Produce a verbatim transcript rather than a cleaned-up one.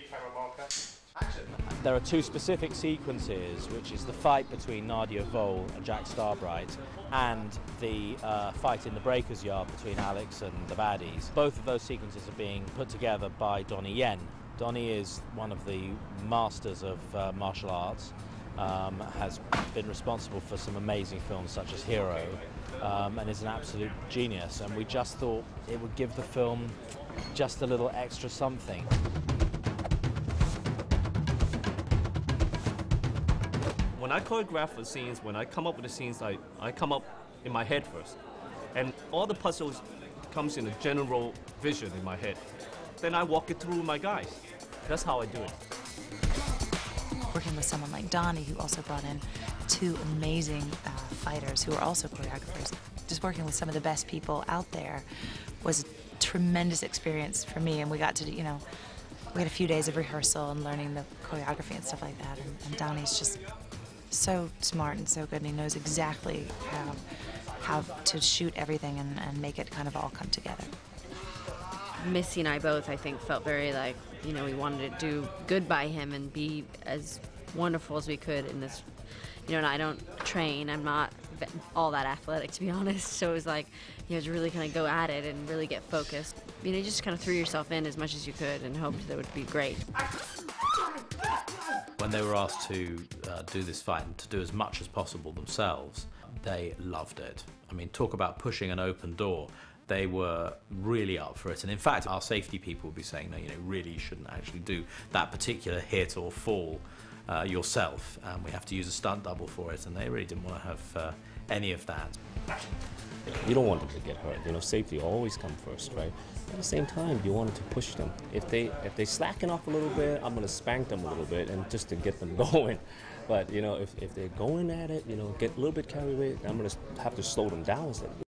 There are two specific sequences, which is the fight between Nadia Vole and Jack Starbright and the uh, fight in the Breakers Yard between Alex and the baddies. Both of those sequences are being put together by Donnie Yen. Donnie is one of the masters of uh, martial arts, um, has been responsible for some amazing films such as Hero, um, and is an absolute genius, and we just thought it would give the film just a little extra something. When I choreograph the scenes, when I come up with the scenes, I, I come up in my head first. And all the puzzles comes in a general vision in my head. Then I walk it through my guys. That's how I do it. Working with someone like Donnie, who also brought in two amazing uh, fighters who are also choreographers. Just working with some of the best people out there was a tremendous experience for me, and we got to, you know, we had a few days of rehearsal and learning the choreography and stuff like that, and, and Donnie's just so smart and so good, and he knows exactly how, how to shoot everything and, and make it kind of all come together. Missy and I both, I think, felt very like, you know, we wanted to do good by him and be as wonderful as we could in this, you know, and I don't train, I'm not all that athletic, to be honest, so it was like, you know, to really kind of go at it and really get focused. You know, you just kind of threw yourself in as much as you could and hoped that it would be great. When they were asked to uh, do this fight and to do as much as possible themselves, they loved it. I mean, talk about pushing an open door. They were really up for it, and in fact our safety people would be saying, no, you know, really you shouldn't actually do that particular hit or fall uh, yourself, and we have to use a stunt double for it, and they really didn't want to have uh, any of that. You don't want them to get hurt, you know, safety always comes first, right? At the same time, you wanted to push them. If they if they slacken off a little bit, I'm gonna spank them a little bit and just to get them going. But you know, if, if they're going at it, you know, get a little bit carried away, I'm gonna have to slow them down.